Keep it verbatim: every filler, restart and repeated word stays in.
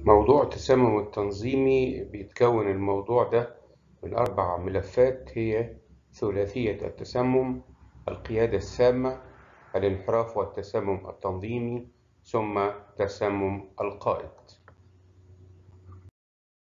موضوع التسمم التنظيمي بيتكون الموضوع ده من أربع ملفات، هي ثلاثية التسمم، القيادة السامة، الانحراف والتسمم التنظيمي، ثم تسمم القائد.